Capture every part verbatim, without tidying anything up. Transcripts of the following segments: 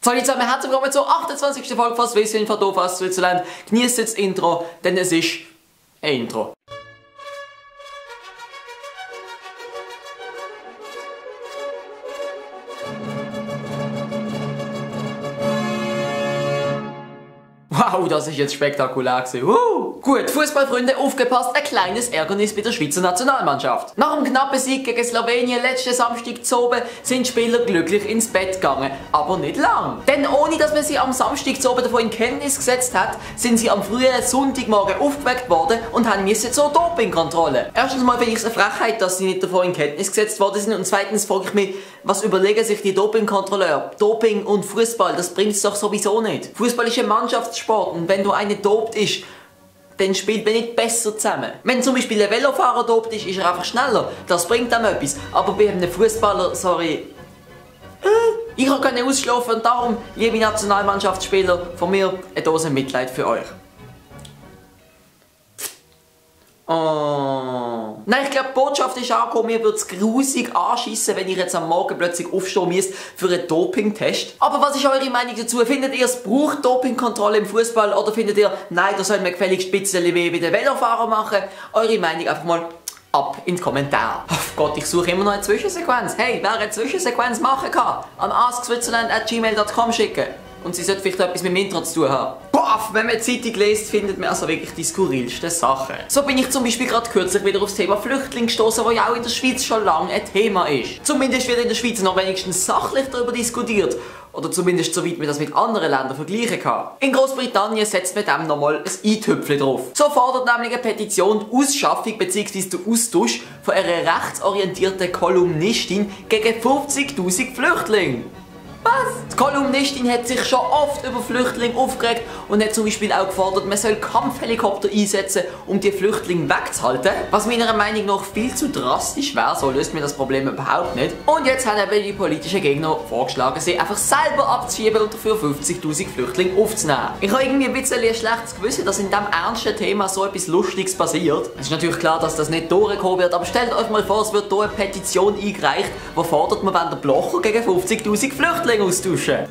So, jetzt zusammen, herzlich willkommen zur achtundzwanzigsten Folge von Swissfilm von Doof aus Switzerland. Genießt jetzt das Intro, denn es ist ein Intro. Wow, das ist jetzt spektakulär gewesen. Uh. Gut, Fußballfreunde, aufgepasst, ein kleines Ärgernis bei der Schweizer Nationalmannschaft. Nach dem knappen Sieg gegen Slowenien letzten Samstag zu oben sind die Spieler glücklich ins Bett gegangen. Aber nicht lang. Denn ohne dass man sie am Samstag zu oben davon in Kenntnis gesetzt hat, sind sie am frühen Sonntagmorgen aufgeweckt worden und haben müssen zur Dopingkontrolle. Erstens mal finde ich es eine Frechheit, dass sie nicht davon in Kenntnis gesetzt worden sind. Und zweitens frage ich mich, was überlegen sich die Dopingkontrolleure? Doping und Fußball, das bringt es doch sowieso nicht. Fußball ist ein Mannschaftssport. Und wenn du eine dopt ist, dann spielt man nicht besser zusammen. Wenn zum Beispiel ein Velofahrer dopt ist, ist er einfach schneller. Das bringt dann etwas. Aber bei einem Fußballer, sorry, ich kann nicht ausschlafen und darum, liebe Nationalmannschaftsspieler, von mir eine Dose Mitleid für euch. Oh. Nein, ich glaube, die Botschaft ist angekommen, mir würde es grusig anschiessen, wenn ich jetzt am Morgen plötzlich aufstehen müsste für einen Dopingtest. Aber was ist eure Meinung dazu? Findet ihr, es braucht Dopingkontrolle im Fußball oder findet ihr, nein, da soll man gefälligst ein bisschen wie bei den Velofahrern machen? Eure Meinung einfach mal ab in die Kommentare. Oh Gott, ich suche immer noch eine Zwischensequenz. Hey, wer eine Zwischensequenz machen kann, an ask switzerland at gmail dot com schicken. Und sie sollte vielleicht etwas mit dem Intro zu tun haben. Boah, wenn man die Zeitung liest, findet man also wirklich die skurrilsten Sachen. So bin ich zum Beispiel gerade kürzlich wieder aufs Thema Flüchtling gestoßen, das ja auch in der Schweiz schon lange ein Thema ist. Zumindest wird in der Schweiz noch wenigstens sachlich darüber diskutiert. Oder zumindest soweit man das mit anderen Ländern vergleichen kann. In Großbritannien setzt man dem nochmal ein i-Tüpfchen drauf. So fordert nämlich eine Petition die Ausschaffung bzw. den Austausch von einer rechtsorientierten Kolumnistin gegen fünfzigtausend Flüchtlinge. Was? Die Kolumnistin hat sich schon oft über Flüchtlinge aufgeregt und hat zum Beispiel auch gefordert, man soll Kampfhelikopter einsetzen, um die Flüchtlinge wegzuhalten. Was meiner Meinung nach viel zu drastisch wäre, so löst mir das Problem überhaupt nicht. Und jetzt haben eben die politischen Gegner vorgeschlagen, sie einfach selber abzuschieben und dafür fünfzigtausend Flüchtlinge aufzunehmen. Ich habe irgendwie ein bisschen ein schlechtes Gewissen, dass in diesem ernsten Thema so etwas Lustiges passiert. Es ist natürlich klar, dass das nicht durchgekommen wird, aber stellt euch mal vor, es wird hier eine Petition eingereicht, die fordert, man wollen den Blocher gegen fünfzigtausend Flüchtlinge austauschen.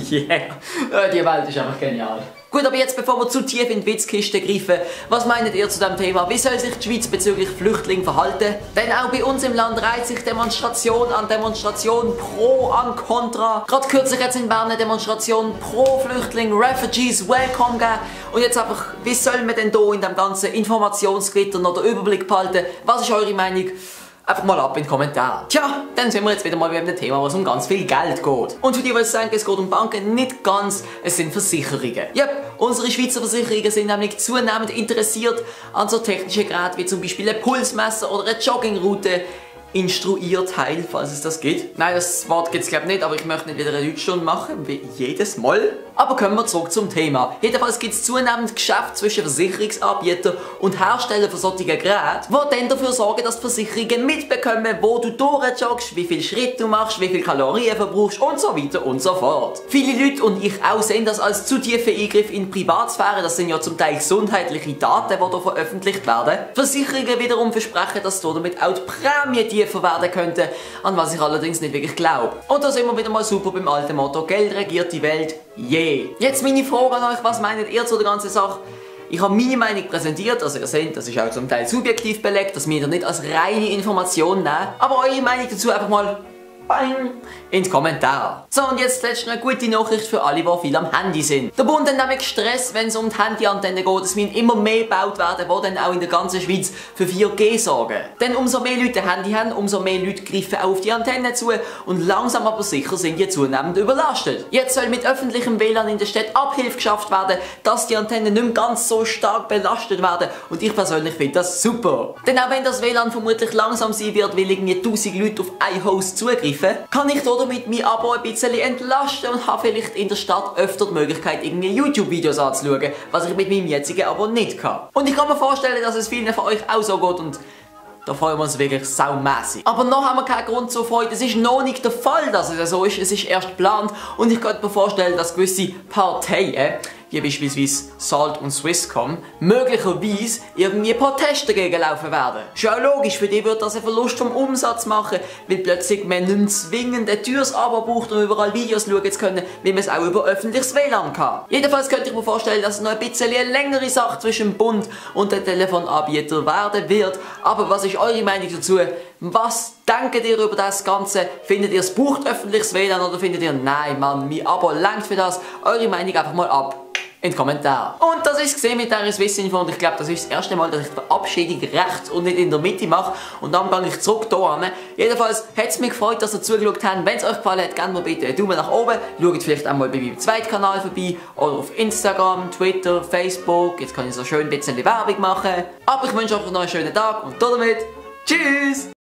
Yeah, die Welt ist einfach genial. Gut, aber jetzt, bevor wir zu tief in die Witzkiste greifen, was meint ihr zu diesem Thema? Wie soll sich die Schweiz bezüglich Flüchtlingen verhalten? Denn auch bei uns im Land reiht sich Demonstration an Demonstration, pro an contra. Gerade kürzlich jetzt in Bern eine Demonstration pro Flüchtling, Refugees, Welcome geben. Und jetzt einfach, wie soll man denn hier in dem ganzen Informationsgewitter noch den Überblick behalten? Was ist eure Meinung? Einfach mal ab in die Kommentare. Tja, dann sind wir jetzt wieder mal bei einem Thema, wo es um ganz viel Geld geht. Und für die, die jetzt sagen, es geht um Banken, nicht ganz, es sind Versicherungen. Ja, unsere Schweizer Versicherungen sind nämlich zunehmend interessiert an so technischen Geräten wie zum Beispiel ein Pulsmesser oder eine Joggingroute. Instruierteil, falls es das gibt. Nein, das Wort gibt es glaube ich nicht, aber ich möchte nicht wieder eine Deutschstunde machen, wie jedes Mal. Aber kommen wir zurück zum Thema. Jedenfalls gibt es zunehmend Geschäfte zwischen Versicherungsanbietern und Herstellern von solchen Geräten, die dann dafür sorgen, dass die Versicherungen mitbekommen, wo du durchjoggst, wie viel Schritt du machst, wie viel Kalorien verbrauchst und so weiter und so fort. Viele Leute und ich auch sehen das als zu tiefen Eingriff in die Privatsphäre. Das sind ja zum Teil gesundheitliche Daten, die hier veröffentlicht werden. Versicherungen wiederum versprechen, dass damit auch die Prämie tiefer werden könnte, an was ich allerdings nicht wirklich glaube. Und da sind wir wieder mal super beim alten Motto, Geld regiert die Welt. Yeah. Jetzt meine Frage an euch, was meint ihr zu der ganzen Sache? Ich habe meine Meinung präsentiert, also ihr seht, das ist auch zum Teil subjektiv belegt, dass wir das nicht als reine Information nehmen, aber eure Meinung dazu einfach mal in die Kommentare. So, und jetzt letztens eine gute Nachricht für alle, die viel am Handy sind. Der Bund hat nämlich Stress, wenn es um die Handyantenne geht. Es müssen immer mehr gebaut werden, die dann auch in der ganzen Schweiz für vier G sorgen. Denn umso mehr Leute ein Handy haben, umso mehr Leute greifen auf die Antenne zu und langsam aber sicher sind die zunehmend überlastet. Jetzt soll mit öffentlichem W L A N in der Stadt Abhilfe geschafft werden, dass die Antennen nicht mehr ganz so stark belastet werden. Und ich persönlich finde das super. Denn auch wenn das W L A N vermutlich langsam sein wird, weil irgendwie tausend Leute auf ein Host zugreifen, kann ich damit mein Abo ein bisschen entlasten und habe vielleicht in der Stadt öfter die Möglichkeit, irgendwie YouTube-Videos anzuschauen, was ich mit meinem jetzigen Abo nicht kann. Und ich kann mir vorstellen, dass es vielen von euch auch so geht und da freuen wir uns wirklich saumässig. Aber noch haben wir keinen Grund zur Freude. Es ist noch nicht der Fall, dass es so ist. Es ist erst geplant und ich könnte mir vorstellen, dass gewisse Parteien wie beispielsweise Salt und Swisscom, möglicherweise irgendwie Proteste dagegen laufen werden. Ist ja auch logisch, für die wird das einen Verlust vom Umsatz machen, weil plötzlich man nicht zwingend ein teures Abo braucht, um überall Videos schauen zu können, wie man es auch über öffentliches W L A N kann. Jedenfalls könnte ich mir vorstellen, dass es noch ein bisschen eine längere Sache zwischen dem Bund und den Telefonanbietern werden wird. Aber was ist eure Meinung dazu? Was denkt ihr über das Ganze? Findet ihr, es braucht öffentliches W L A N oder findet ihr, nein Mann, mein Abo langt für das? Eure Meinung einfach mal ab in den Kommentaren. Und das ist es mit dieser Swissinfo und ich glaube, das ist das erste Mal, dass ich die Verabschiedung rechts und nicht in der Mitte mache und dann gehe ich zurück hier hin. Jedenfalls hat es mich gefreut, dass ihr zugeschaut habt. Wenn es euch gefallen hat, gerne mal bitte einen Daumen nach oben. Schaut vielleicht auch mal bei meinem zweiten Kanal vorbei oder auf Instagram, Twitter, Facebook. Jetzt kann ich so schön ein bisschen Werbung machen. Aber ich wünsche euch noch einen schönen Tag und damit tschüss!